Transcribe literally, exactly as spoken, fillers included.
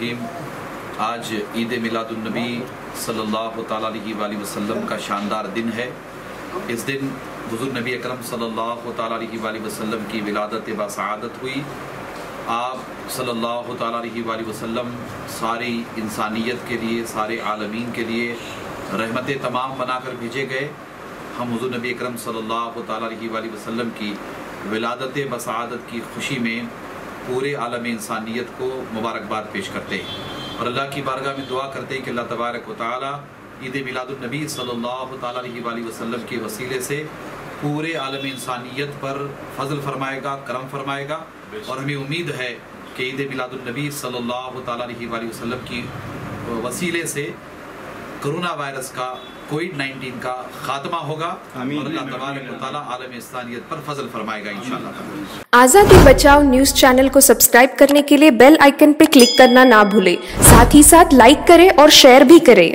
الرحیم۔ آج عید میلاد النبی صلی اللہ تعالیٰ علیہ وآلہ وسلم کا شاندار دن ہے۔ اس دن حضور نبی اکرم صلی اللہ تعالیٰ علیہ وآلہ وسلم کی ولادت باسعادت ہوئی۔ آپ صلی اللہ تعالیٰ علیہ وآلہ وسلم ساری انسانیت کے لیے، سارے عالمین کے لیے رحمت تمام بنا کر بھیجے گئے۔ ہم حضور نبی اکرم صلی اللہ تعالیٰ علیہ وآلہ وسلم کی ولادت باسعادت کی خوشی میں پورے عالم انسانیت کو مبارکباد پیش کرتے ہیں اور اللہ کی بارگاہ میں دعا کرتے ہیں کہ اللہ تبارک و تعالیٰ عید میلاد النبی صلی اللہ تعالیٰ علیہ وآلہ وسلم کے وسیلے سے پورے عالم انسانیت پر فضل فرمائے گا، کرم فرمائے گا، اور ہمیں امید ہے کہ عید میلاد النبی صلی اللہ تعالیٰ علیہ وآلہ وسلم کی وسیلے سے کرونا وائرس کا کووڈ نائنٹین کا خاتمہ ہوگا اور اللہ تبارک و تعالیٰ عالم انسانیت پر فضل فرمائے گا انشاءاللہ۔ آزادی بچاؤ نیوز چینل کو سبسکرائب کرنے کے لیے بیل آئیکن پہ کلک کرنا نہ بھولیں، ساتھ ہی ساتھ لائک کریں اور شیئر بھی کریں۔